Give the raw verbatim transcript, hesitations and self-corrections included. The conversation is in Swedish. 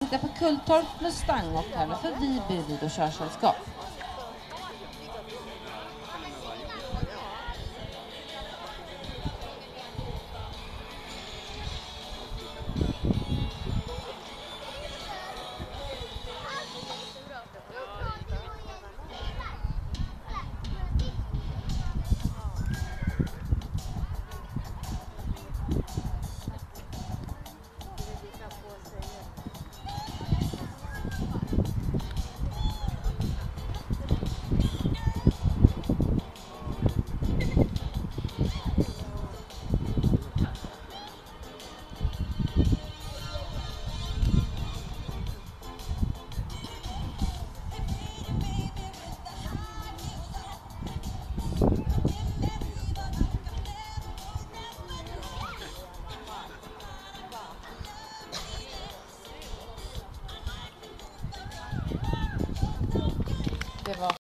tänkte på Kulltorp Mustang och tävla för Viby vid och körsällskap. Det var